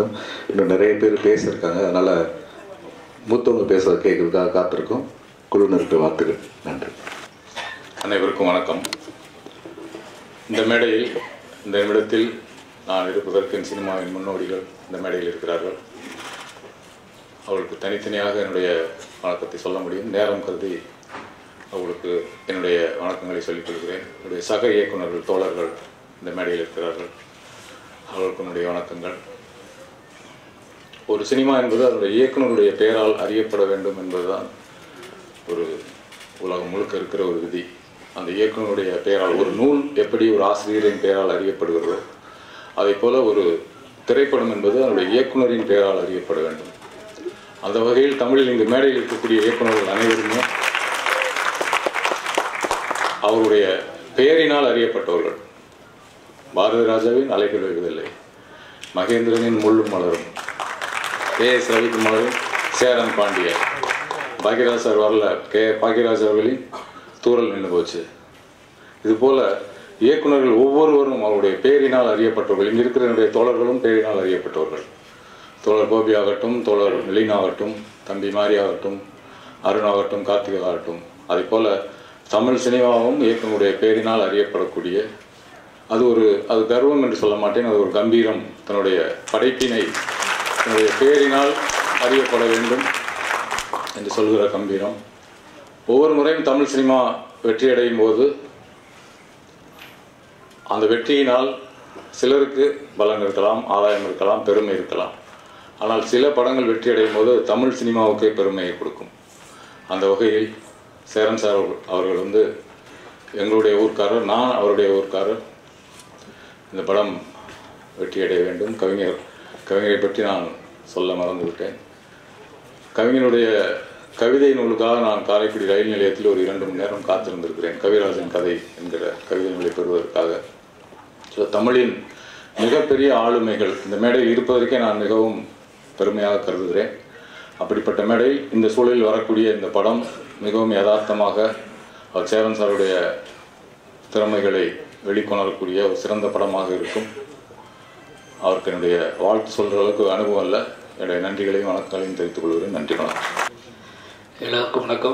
இன்னும் நிறைய பேர் பேசியிருக்காங்க. அதனால் மூத்தவங்க பேசுகிறத கேட்குறதுக்காக காத்திருக்கோம். குழுவினருக்கு வாழ்த்துக்கள். நன்றி. அனைவருக்கும் வணக்கம். இந்த மேடையில் இந்த நிமிடத்தில் நான் இருப்பதற்கு என் சினிமாவின் முன்னோடிகள் இந்த மேடையில் இருக்கிறார்கள். அவர்களுக்கு தனித்தனியாக என்னுடைய வணக்கத்தை சொல்ல முடியும். நேரம் கருதி அவர்களுக்கு என்னுடைய வணக்கங்களை சொல்லிக் கொள்கிறேன். என்னுடைய சக இயக்குநர்கள் தோழர்கள் இந்த மேடையில் இருக்கிறார்கள். அவர்களுக்கு என்னுடைய வணக்கங்கள். ஒரு சினிமா என்பது அதனுடைய இயக்குநருடைய பெயரால் அறியப்பட வேண்டும் என்பதுதான் ஒரு உலகம் முழுக்க இருக்கிற ஒரு விதி. அந்த இயக்குநருடைய பெயரால் ஒரு நூல் எப்படி ஒரு ஆசிரியரின் பெயரால் அறியப்படுகிறதோ அதை போல ஒரு திரைப்படம் என்பது அதனுடைய இயக்குநரின் பெயரால் அறியப்பட வேண்டும். அந்த வகையில் தமிழில் இங்கு மேடையில் இருக்கக்கூடிய இயக்குநர்கள் அனைவருமே அவருடைய பெயரினால் அறியப்பட்டவர்கள். பாரதி ராஜாவின் அலைகள் வருவதில்லை, மகேந்திரனின் முள்ளும் மலரும், ஏஎஸ் ரவிக்குமாரின் சேரன் பாண்டிய, பாக்யராஜ் சார் வரல, பாக்யராஜ் அவர்களின் தூரல் நின்று போச்சு. இதுபோல் இயக்குநர்கள் ஒவ்வொருவரும் அவருடைய பெயரினால் அறியப்பட்டவர்கள். இங்கே இருக்கிற என்னுடைய தோழர்களும் பெயரினால் அறியப்பட்டவர்கள். தோழர் கோபி ஆகட்டும், தோழர் லீனா ஆகட்டும், தம்பி மாரி ஆகட்டும், அருண் ஆகட்டும், கார்த்திகா ஆகட்டும், அதே போல் தமிழ் சினிமாவும் இயக்குநருடைய பெயரினால் அறியப்படக்கூடிய அது கர்வம் என்று சொல்ல மாட்டேன், அது ஒரு கம்பீரம். தன்னுடைய படைப்பினை தன்னுடைய பெயரினால் அறியப்பட வேண்டும் என்று சொல்கிற கம்பீரம். ஒவ்வொரு முறையும் தமிழ் சினிமா வெற்றியடையும் போது அந்த வெற்றியினால் சிலருக்கு பலன் இருக்கலாம், ஆதாயம் இருக்கலாம், பெருமை இருக்கலாம். ஆனால் சில படங்கள் வெற்றியடையும் போது தமிழ் சினிமாவுக்கே பெருமையை கொடுக்கும். அந்த வகையில் சேரன் சார் அவர்கள் எங்களுடைய ஊர்க்காரர், நான் அவருடைய ஊர்க்காரர். இந்த படம் வெற்றியடைய வேண்டும். கவிஞரை பற்றி நான் சொல்ல மறந்துவிட்டேன். கவிஞனுடைய கவிதை நூலுக்காக நான் காரைக்குடி ரயில் நிலையத்தில் ஒரு 2 மணி நேரம் காத்திருந்திருக்கிறேன். கவிராஜன் கதை என்கிற கவிதை நூலை பெறுவதற்காக. தமிழின் மிகப்பெரிய ஆளுமைகள் இந்த மேடையில் இருப்பதற்கே நான் மிகவும் பெருமையாக கருதுகிறேன். அப்படிப்பட்ட மேடை இந்த சூழலில் வரக்கூடிய இந்த படம் மிகவும் யதார்த்தமாக அவர் சேரன் சாருடைய திறமைகளை வெளிக்கொணரக்கூடிய ஒரு சிறந்த படமாக இருக்கும். அவருக்கு என்னுடைய வாழ்த்து சொல்கிற அளவுக்கு அனுபவம் இல்லை. என்னுடைய நன்றிகளையும் வணக்கங்களையும் தெரிவித்துக் கொள்கிறேன். நன்றி, வணக்கம். எல்லாருக்கும் வணக்கம்.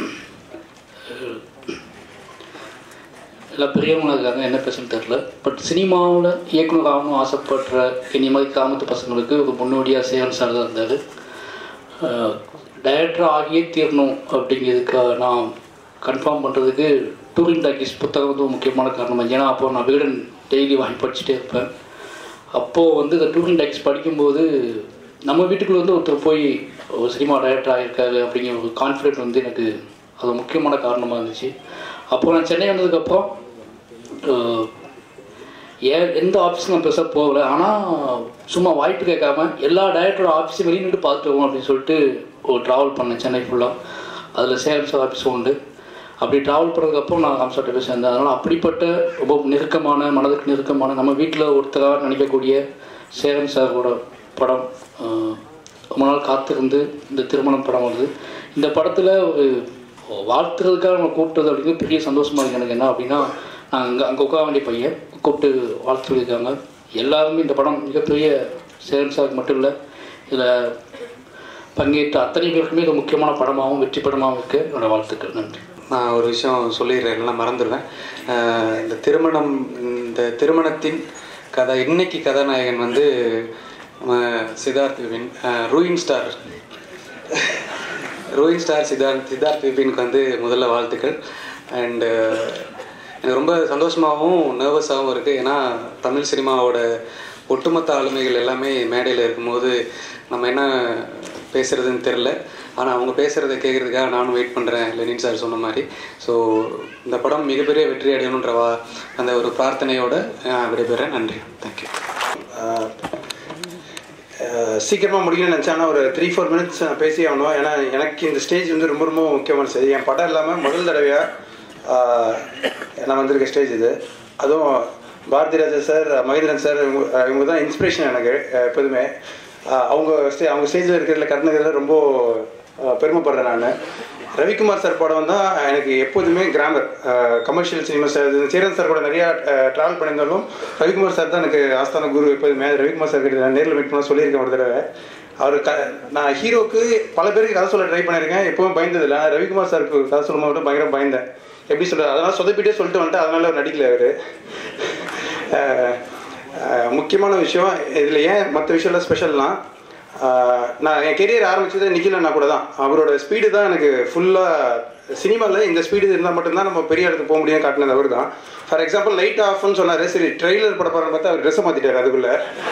எல்லாம் பெரியவங்களாக இருக்காங்க, என்ன பேசுன்னு தெரில. பட் சினிமாவில் இயக்குனர் ஆகணும் ஆசைப்படுற இனி மாதிரி கிராமத்து பசங்களுக்கு ஒரு முன்னோடியாக சேரன் சார் தான் இருந்தார். டைரக்டர் ஆகியே தீரணும் அப்படிங்கிறதுக்காக நான் கன்ஃபார்ம் பண்ணுறதுக்கு டூரிங் டாக்கீஸ் புத்தகம் ஒரு முக்கியமான காரணம். ஏன்னா அப்போது நான் விகடன் டெய்லி வாங்கி படிச்சுட்டே இருப்பேன். அப்போது இந்த டூரிங் டாக்கீஸ் படிக்கும்போது நம்ம வீட்டுக்குள்ளே ஒருத்தர் போய் ஒரு சினிமா டைரக்டர் ஆகியிருக்காரு அப்படிங்கிற ஒரு கான்ஃபிடென்ட் எனக்கு அது முக்கியமான காரணமாக இருந்துச்சு. அப்போது நான் சென்னை வந்ததுக்கப்புறம் எந்த ஆஃபீஸும் நான் பெருசாக போகலை. ஆனால் சும்மா வாய்ப்பு கேட்காம எல்லா டைரக்டரோட ஆஃபீஸும் வெளியே நின்று பார்த்துட்டு வருவோம் அப்படின்னு சொல்லிட்டு ஒரு ட்ராவல் பண்ணேன் சென்னை ஃபுல்லாக. அதில் சேரன் சார் ஆஃபீஸும் உண்டு. அப்படி ட்ராவல் பண்ணுறதுக்கப்புறம் நான் ராம்சார்ட்ட போய் சேர்ந்தேன். அதனால் அப்படிப்பட்ட ரொம்ப நெருக்கமான, மனதுக்கு நெருக்கமான, நம்ம வீட்டில் ஒருத்தராக நினைக்கக்கூடிய சேரன் சாரோட படம் ரொம்ப நாள் காத்திருந்து இந்த திருமணம் படம் வருது. இந்த படத்தில் ஒரு வாழ்த்துறதுக்காக நம்ம கூப்பிட்டது அப்படிங்கிறது பெரிய சந்தோஷமாக இருக்குது எனக்கு. என்ன அப்படின்னா, நான் அங்கே உட்கார வேண்டிய பையன் கூப்பிட்டு வாழ்த்து சொல்லியிருக்காங்க. எல்லாருமே இந்த படம் மிகப்பெரிய சேரன் சாருக்கு மட்டும் இல்லை, இதில் பங்கேற்ற அத்தனை பேருக்குமே இது முக்கியமான படமாகவும் வெற்றி படமாகவும் இருக்குது. என்னோடய வாழ்த்துக்கள். நன்றி. நான் ஒரு விஷயம் சொல்லிடுறேன், இல்லைனா மறந்துடுவேன். இந்த திருமணத்தின் கதை, இன்னைக்கு கதாநாயகன் சித்தார்த் விபின், ரூயின் ஸ்டார் சித்தார்த் விபினுக்கு முதல்ல வாழ்த்துக்கள். அண்டு எனக்கு ரொம்ப சந்தோஷமாகவும் நர்வஸாகவும் இருக்குது. ஏன்னா தமிழ் சினிமாவோட ஒட்டுமொத்த ஆளுமைகள் எல்லாமே மேடையில் இருக்கும்போது நம்ம என்ன பேசுகிறதுன்னு தெரில. ஆனால் அவங்க பேசுகிறத கேட்குறதுக்காக நானும் வெயிட் பண்ணுறேன், லெனின் சார் சொன்ன மாதிரி. ஸோ இந்த படம் மிகப்பெரிய வெற்றி அடையணுன்ற அந்த ஒரு பிரார்த்தனையோடு விடைபெறேன். நன்றி, தேங்க்யூ. சீக்கிரமாக முடிக்கணும்னு நினச்சேன். ஆனால் ஒரு 3-4 மினிட்ஸ் நான் பேசி ஆகணும். ஏன்னா எனக்கு இந்த ஸ்டேஜ் ரொம்ப ரொம்ப முக்கியமான ஸ்டேஜ். என் படம் இல்லாமல் முதல் தடவையாக நான் வந்திருக்க ஸ்டேஜ் இது. அதுவும் பாரதி ராஜா சார், மகேந்திரன் சார், இவங்க தான் இன்ஸ்பிரேஷன் எனக்கு எப்போதுமே. அவங்க ஸ்டேஜில் இருக்கிறதுல கலந்துக்கிறதுல ரொம்ப பெருமைப்படுறேன் நான். ரவிக்குமார் சார் படம் தான் எனக்கு எப்போதுமே கிராமர் commercial cinema sir Cheran sir கூட நிறையா ட்ராவல் பண்ணியிருந்தாலும் ரவிக்குமார் சார் தான் எனக்கு ஆஸ்தான குரு எப்போதுமே. ரவிக்குமார் சார் கிட்ட நான் நேரில் மீட் பண்ண சொல்லியிருக்கேன் ஒரு தடவை. அவர் நான் ஹீரோக்கு பல பேருக்கு கதை சொல்ல ட்ரை பண்ணியிருக்கேன், எப்பவும் பயந்ததில்லை. ரவிக்குமார் சாருக்கு கதை சொல்லும் போது பயங்கர பயந்தேன். எப்படி சொல்கிறது, அதெல்லாம் சொதப்பிட்டே சொல்லிட்டு வந்துட்டு அதனால அவர் நடிக்கல. அவர் முக்கியமான விஷயம் இதில் ஏன் மற்ற விஷயம்லாம் ஸ்பெஷல்னால், நான் என் கெரியர் ஆரம்பித்தது நிக்கில் அண்ணா கூட தான். அவரோட ஸ்பீடு தான் எனக்கு ஃபுல்லாக சினிமாவில் இந்த ஸ்பீடு இருந்தால் மட்டும்தான் நம்ம பெரிய இடத்துக்கு போக முடியும் காட்டினது அவர் தான். ஃபார் எக்ஸாம்பிள் லைட் ஆஃப்னு சொன்னார், சரி ட்ரெய்லர் பட போகிறேன்னு பார்த்தா அவர் ட்ரெஸ்ஸை மாற்றிட்டார் அதுக்குள்ளே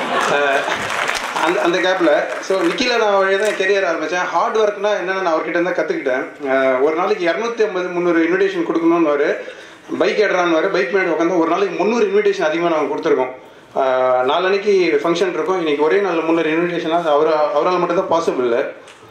அந்த கேப்பில். ஸோ நிக்கில் நான் வழியாக தான் என் கெரியர் ஆரம்பித்தேன். ஹார்ட் ஒர்க்னா என்னென்னு நான் அவர்கிட்ட தான் கற்றுக்கிட்டேன். ஒரு நாளைக்கு 250-300 இன்விடேஷன் கொடுக்கணும்னு பைக் ஏடுறான்னு பைக் மேலே உட்காந்து ஒரு நாளைக்கு 300 இன்விடேஷன் அதிகமாக நாங்கள் கொடுத்துருக்கோம். 4 அன்னைக்கு ஃபங்க்ஷன் இருக்கும், இன்றைக்கி ஒரே நாளில் 300 இன்விடேஷனாக அவரால் மட்டும்தான் பாசிபிள் இல்லை.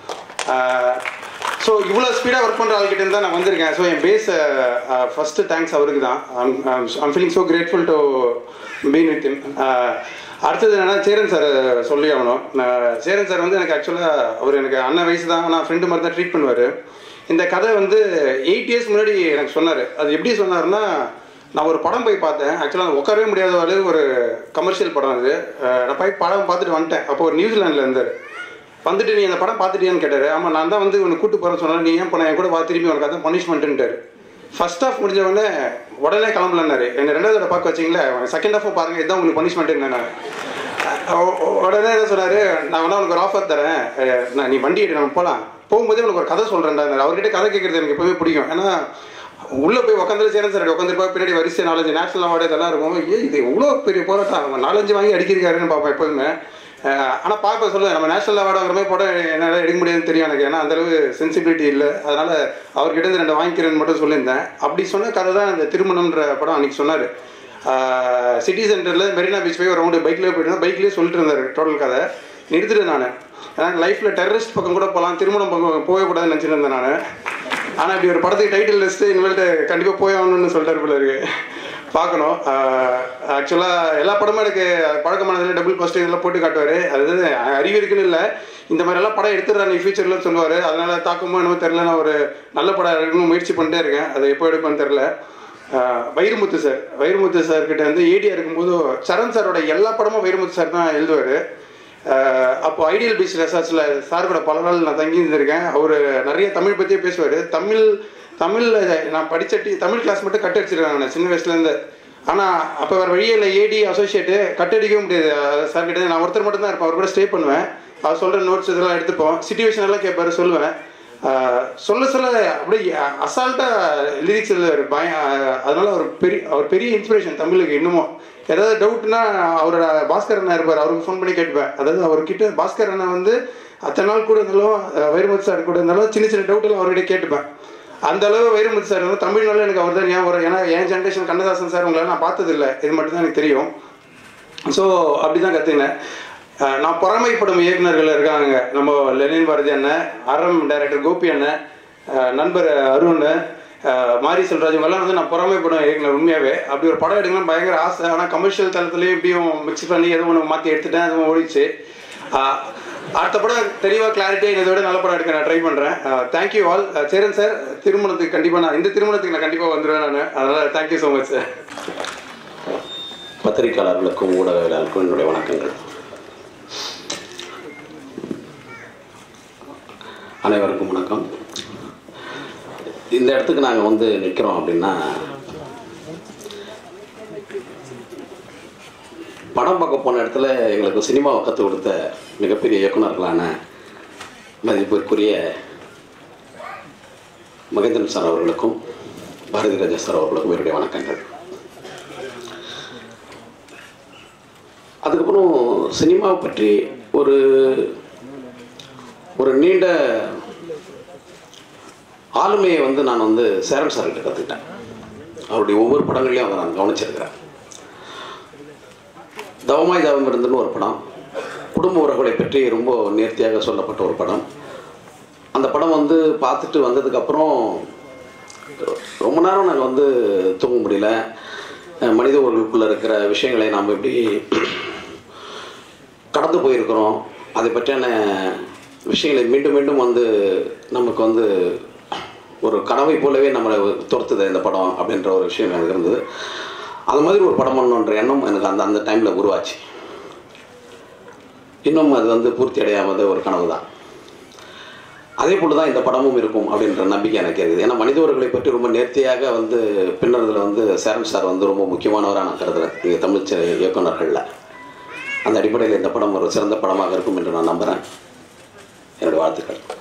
ஸோ இவ்வளோ ஸ்பீடாக ஒர்க் பண்ணுற ஆள்கிட்ட தான் நான் வந்திருக்கேன். ஸோ என் பேஸ் ஃபஸ்ட்டு தேங்க்ஸ் அவருக்கு தான். I'm feeling so grateful to been with him. அடுத்தது என்னென்னா சேரன் சார் சொல்லி ஆகணும். சேரன் சார் எனக்கு ஆக்சுவலாக அவர் எனக்கு அண்ணன் வயசு தான், ஆனால் ஃப்ரெண்டு மாதிரி தான் ட்ரீட் பண்ணுவார். இந்த கதை 8 இயர்ஸ் முன்னாடி எனக்கு சொன்னார். அது எப்படி சொன்னார்னா, நான் ஒரு படம் போய் பார்த்தேன். ஆக்சுவலாக நான் உட்காரவே முடியாத அளவு ஒரு கமர்ஷியல் படம் அது. நான் போய் படம் பார்த்துட்டு வந்துட்டேன். அப்போ ஒரு நியூசிலாண்டில் இருந்தார். வந்துட்டு நீ அந்த படம் பார்த்துட்டியான்னு கேட்டார். ஆமாம், நான் தான் உன்னை கூட்டு போகிறேன்னு சொன்னாலும் நீ ஏன் பண்ண என் கூட திரும்பி உனக்கு அதான் பனிஷ்மெண்ட்டுன்ட்டார். ஃபர்ஸ்ட் ஹாஃப் முடிஞ்சவொடனே உடனே கிளம்பலன்னாரு. என்னை 2வது தடவை பார்க்க வச்சிங்களே, செகண்ட் ஹாஃபும் பாருங்கள், இதுதான் உங்களுக்கு பனிஷ்மெண்ட்டுன்னு. உடனே என்ன சொன்னார், நான் வேணா உனக்கு ஒரு ஆஃபர் தரேன், நீ வண்டி எடு, நம்ம போகலாம், போகும்போதே உனக்கு ஒரு கதை சொல்கிறேன்டா. அவர்கிட்ட கதை கேட்குறது எனக்கு எப்போவே பிடிக்கும். ஏன்னா உள்ளே போய் உட்காந்து சேரன் சார் உட்காந்துருப்பா, பின்னாடி வரிசை 4-5 நேஷனல் அவார்டு இதெல்லாம் இருக்கும். இது எவ்வளோ பெரிய போராட்டம், அவங்க 4-5 வாங்கி அடிக்கிறாருன்னு பார்ப்பேன் எப்போதுமே. ஆனால் பார்ப்பேன் சொல்லுவேன், நம்ம நேஷனல் அவார்டு வாங்குற மாதிரி படம் என்னால் எடுக்க முடியாதுன்னு தெரியும் எனக்கு. ஏன்னா அந்தளவு சென்சிபிலிட்டி இல்லை. அதனால் அவர்கிட்ட 2 வாங்கிக்கிறேன்னு மட்டும் சொல்லியிருந்தேன். அப்படி சொன்ன கதை தான் இந்த திருமணம்ன்ற படம் அன்றைக்கி சொன்னார். சிட்டி சென்டரில் மெரினா பீச் போய் ஒரு ரவுண்டு பைக்லேயே போய்ட்டு பைக்லேயே சொல்லிட்டு இருந்தார் டோட்டல் கதை. நிறுத்திட்டு நான் எனக்கு லைஃப்பில் டெரரிஸ்ட் பக்கம் கூட போகலாம், திருமணம் பக்கம் போகக்கூடாதுன்னு நினச்சிட்டு இருந்தேன் நான். ஆனால் இப்படி ஒரு படத்துக்கு டைட்டில் லிஸ்ட்டு இனிமேல்ட்டு கண்டிப்பாக போய் ஆகணும்னு சொல்லிட்டார் போல இருக்கு. பார்க்கணும். ஆக்சுவலாக எல்லா படமும் எனக்கு பழக்கமானதில் டபுள் ஃபஸ்ட்டு இதெல்லாம் போட்டு காட்டுவார். அது அறிவு இருக்குன்னு இல்லை, இந்த மாதிரிலாம் படம் எடுத்துடுறா நீ ஃபியூச்சரில் சொல்லுவார். அதனால் தாக்கமோ என்னமோ தெரில, நான் ஒரு நல்ல படம் எடுக்கணும் முயற்சி பண்ணிட்டே இருக்கேன். அதை எப்போ எடுப்பேன்னு தெரில. வைரமுத்து சார்கிட்ட ஏடியாக இருக்கும்போது சரண் சாரோட எல்லா படமும் வைரமுத்து சார் தான் எழுதுவார். அப்போ ஐடியல் பீச் ரெசார்ட்ஸில் சார் கூட பல நாள் நான் தங்கி இருந்திருக்கேன். அவர் நிறைய தமிழ் பற்றியே பேசுவார். தமிழில் நான் படித்த தமிழ் கிளாஸ் மட்டும் கட் அடிச்சிருக்கேன் நான் சின்ன வயசுலேருந்து. ஆனால் அப்போ வேறு வழியே இல்லை, ஏடி அசோசியேட்டு கட் அடிக்கவே முடியாது சார்கிட்ட. நான் ஒருத்தர் மட்டும் தான் இருப்பேன், அவர் கூட ஸ்டே பண்ணுவேன். அவர் சொல்கிற நோட்ஸ் இதெல்லாம் எடுத்துப்போம், சிச்சுவேஷன் எல்லாம் கேட்பாரு, சொல்லுவேன். சொல்ல அப்படியே அசால்ட்டாக லிரிக்ஸ் எழுதுவார். அதனால் அவர் பெரிய இன்ஸ்பிரேஷன் தமிழுக்கு. இன்னமும் ஏதாவது டவுட்னா அவரோட பாஸ்கர் அண்ணா இருப்பார், அவருக்கு ஃபோன் பண்ணி கேட்பேன். அதாவது அவர்கிட்ட பாஸ்கர் அண்ணா அத்தனை நாள் கூட இருந்தாலும் வைரமுத்து சார் கூட இருந்தாலும் சின்ன சின்ன டவுட்டெல்லாம் அவர்கிட்ட கேட்டுப்பேன். அந்த அளவு வைரமுத்து சார் தமிழ்னால எனக்கு அவர் தான் ஞாபகம் வரும். ஏன்னா என் ஜென்ரேஷன் கண்ணதாசன் சார் உங்களால் நான் பார்த்ததில்லை, இது மட்டும்தான் எனக்கு தெரியும். ஸோ அப்படி தான் கற்றுக்கினேன். நான் பொறாமைப்படும் இயக்குநர்கள் இருக்காங்க. நம்ம லெனின் பாரதி அண்ணன், அறம் டைரக்டர் கோபி அண்ணன், நண்பர் அருண், மாரி செல்வராஜ், இவங்கெல்லாம் நான் பொறாமைப்படும் இயக்குனர் உண்மையாகவே. அப்படி ஒரு படம் எடுக்கணும்னு பயங்கர ஆசை. ஆனால் கமர்ஷியல் தளத்துலேயும் எப்படியும் மிக்ஸ் பண்ணி எதுவும் ஒன்று மாற்றி எடுத்துட்டேன், அதுவும் ஓடிச்சு. அடுத்த படம் தெளிவாக கிளாரிட்டியாக இதை விட நல்ல படம் எடுக்க நான் ட்ரை பண்ணுறேன். Thank you all. சேரன் சார், திருமணத்துக்கு கண்டிப்பாக இந்த திருமணத்துக்கு நான் கண்டிப்பாக வந்துடுவேன் நான். அதனால் தேங்க்யூ ஸோ மச் சார். பத்திரிகையாளர்களுக்கும் ஊடகவியலாளருக்கும் என்னுடைய வணக்கங்கள். அனைவருக்கும் வணக்கம். இந்த இடத்துக்கு நாங்கள் நிற்கிறோம் அப்படின்னா, படம் பார்க்க போன இடத்துல எங்களுக்கு சினிமாவை கற்றுக் கொடுத்த மிகப்பெரிய இயக்குநர்களான மதிப்பிற்குரிய மகேந்திரன் சார் அவர்களுக்கும் பாரதி ராஜா சார் அவர்களுக்கும் என்னுடைய வணக்கங்கள். அதுக்கப்புறம் சினிமாவை பற்றி ஒரு நீண்ட ஆளுமையை நான் சேரன் சார்கிட்ட கற்றுக்கிட்டேன். அவருடைய ஒவ்வொரு படங்களையும் அதை நான் கவனிச்சிருக்கிறேன். தவமாய் தவம் இருந்துன்னு ஒரு படம், குடும்ப உறவுகளை பற்றி ரொம்ப நேர்த்தியாக சொல்லப்பட்ட ஒரு படம். அந்த படம் பார்த்துட்டு வந்ததுக்கப்புறம் ரொம்ப நேரம் நாங்கள் தூங்க முடியல. மனித உறவுகளுக்குள்ளே இருக்கிற விஷயங்களை நாம் எப்படி கடந்து போயிருக்கிறோம், அதை பற்றியான விஷயங்களை மீண்டும் மீண்டும் நமக்கு ஒரு கனவை போலவே நம்மளை துரத்துது இந்த படம் அப்படின்ற ஒரு விஷயம் எனக்கு இருந்தது. அது மாதிரி ஒரு படம் பண்ணணுன்ற எண்ணம் எனக்கு அந்த டைமில் உருவாச்சு. இன்னும் அது வந்து பூர்த்தி அடையாமத ஒரு கனவு தான். அதே போல் தான் இந்த படமும் இருக்கும் அப்படின்ற நம்பிக்கை எனக்கு இருக்குது. ஏன்னா மனித உறவுகளை பற்றி ரொம்ப நேர்த்தியாக வந்து பின்னர்தில் வந்து சேரன் சார் வந்து ரொம்ப முக்கியமானவராக நான் கருதுகிறேன் இங்கே தமிழ் இயக்குநர்களில். அந்த அடிப்படையில் இந்த படம் ஒரு சிறந்த படமாக இருக்கும் என்று நான் நம்புகிறேன். என்னுடைய வாழ்த்துக்கள்.